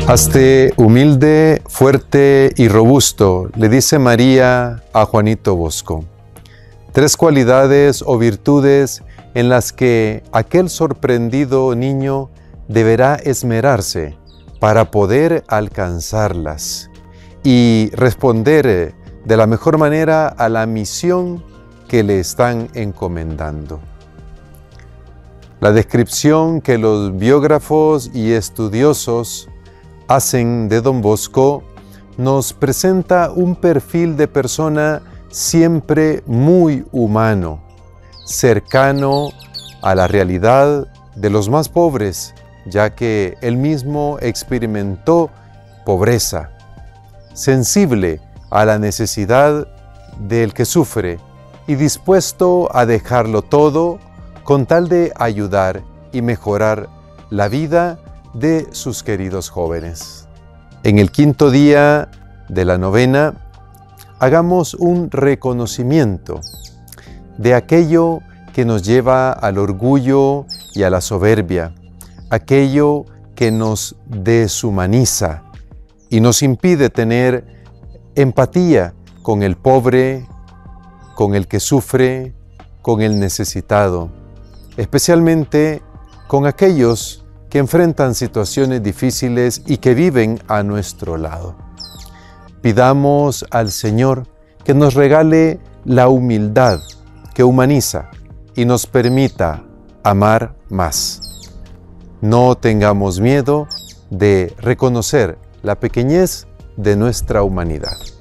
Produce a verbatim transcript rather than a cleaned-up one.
Hazte humilde, fuerte y robusto, le dice María a Juanito Bosco. Tres cualidades o virtudes en las que aquel sorprendido niño deberá esmerarse para poder alcanzarlas y responder de la mejor manera a la misión que le están encomendando. La descripción que los biógrafos y estudiosos hacen de Don Bosco nos presenta un perfil de persona siempre muy humano, cercano a la realidad de los más pobres, ya que él mismo experimentó pobreza, sensible a la necesidad del que sufre y dispuesto a dejarlo todo con tal de ayudar y mejorar la vida de sus queridos jóvenes. En el quinto día de la novena, hagamos un reconocimiento de aquello que nos lleva al orgullo y a la soberbia, aquello que nos deshumaniza y nos impide tener empatía con el pobre, con el que sufre, con el necesitado, especialmente con aquellos que enfrentan situaciones difíciles y que viven a nuestro lado. Pidamos al Señor que nos regale la humildad que humaniza y nos permita amar más. No tengamos miedo de reconocer la pequeñez de nuestra humanidad.